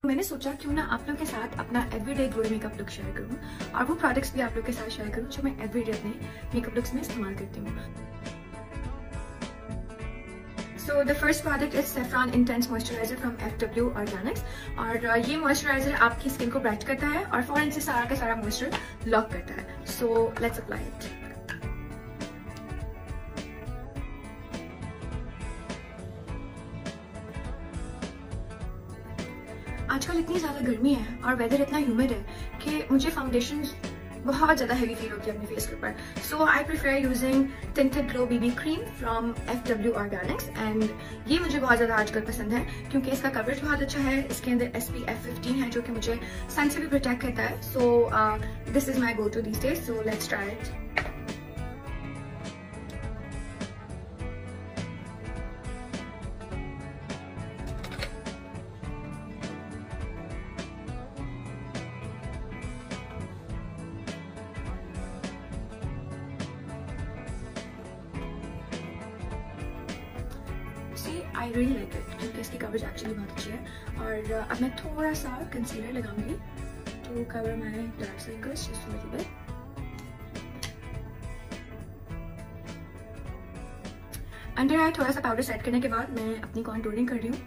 मैंने सोचा क्यों ना आप लोग के साथ अपना everyday glow makeup look share करूँ और वो प्रोडक्ट्स भी आप लोग के साथ शेयर करूँ जो मैं एवरीडे अपने मेकअप लुक्स में इस्तेमाल करती हूँ। So the first product is Saffron Intense Moisturizer from FW Organics और ये मॉइस्चराइजर आपकी स्किन को ब्राइट करता है और फौरन से सारा का सारा मॉइस्चर लॉक करता है। So let's apply it. आजकल इतनी ज़्यादा गर्मी है और वेदर इतना ह्यूमिड है कि मुझे फाउंडेशन बहुत ज़्यादा हैवी फील होती है अपने फेस के ऊपर। So I prefer using tinted glow BB cream from FW Organics and ये मुझे बहुत ज़्यादा आजकल पसंद है क्योंकि इसका कवरेज बहुत अच्छा है। इसके अंदर SPF 15 है जो कि मुझे सन से भी प्रोटेक्ट करता है। So this is my go to these days, so let's try it. I really like it क्योंकि इसकी कवरेज एक्चुअली बहुत अच्छी है। और अब मैं थोड़ा सा कंसीलर लगाऊंगी to cover my dark circles just a little bit. Under eye थोड़ा सा पाउडर सेट करने के बाद मैं अपनी कॉन्टूरिंग कर रही हूँ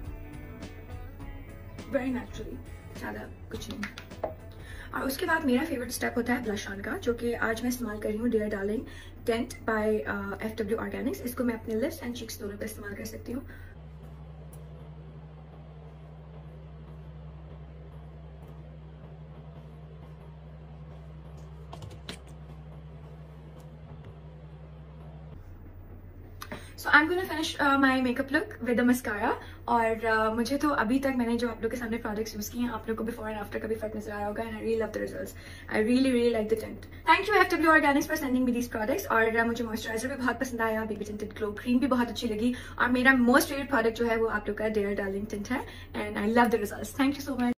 वेरी नेचुरली, ज़्यादा कुछ नहीं। और उसके बाद मेरा फेवरेट स्टेप होता है ब्लश ऑन का, जो कि आज मैं इस्तेमाल कर रही हूँ dear darling tint by FW Organics। इसको मैं अपने लिप्स एंड चीक्स दोनों पे इस्तेमाल कर सकती हूँ। So I'm gonna finish my makeup look with the mascara और मुझे तो अभी तक मैंने जो आप लोग के सामने प्रोडक्ट्स यूज किए हैं आप लोग को बिफोर एंड आफ्टर का भी फर्क नजर आया होगा and I really love the results. I really like the tint. Thank you FW Organics for sending me these products. और मुझे मॉइस्चराइजर भी बहुत पसंद आया, बेबी टिंटेड ग्लो क्रीम भी बहुत अच्छी लगी और मेरा मोस्ट फेवरेट प्रोडक्ट जो है वो आप लोग का डियर डार्लिंग टिंट है and I love the results. Thank you so much.